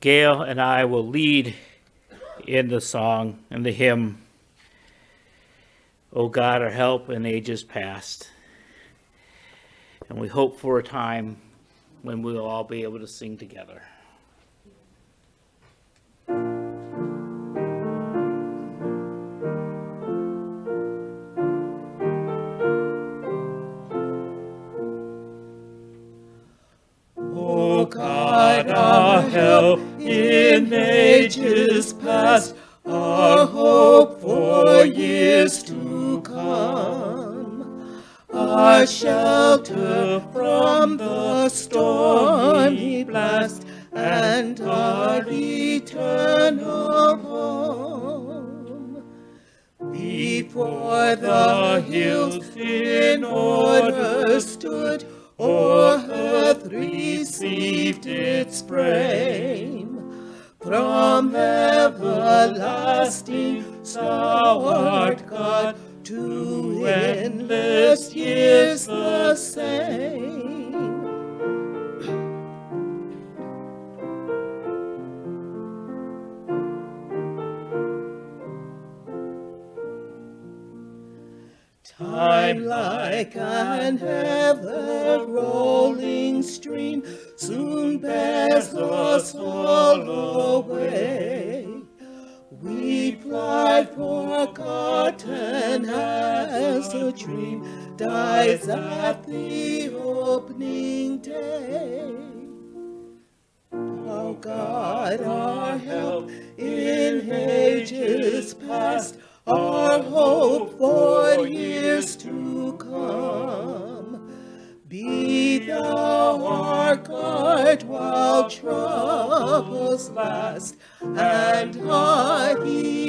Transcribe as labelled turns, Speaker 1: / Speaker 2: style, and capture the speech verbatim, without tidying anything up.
Speaker 1: Gail and I will lead in the song and the hymn, O God, our help in ages past. And we hope for a time when we'll all be able to sing together.
Speaker 2: O God, our help in ages past, our hope for years to come, our shelter from the stormy blast, and our eternal home. Before the hills in order stood, o'er earth received its frame. From everlasting thou art God, to endless years the same. Time like an ever-rolling stream soon bears us all away. We fly forgotten as a dream dies at the opening day. O God, our help in ages past, our hope for years to come, be thou our guard while troubles last, and our